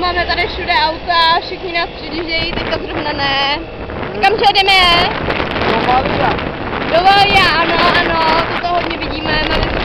máme tady všude auta, všichni nás přijíždějí, teďka zrovna ne. Kam jedeme? Do Valia. Do Valia, ano, ano, toto hodně vidíme,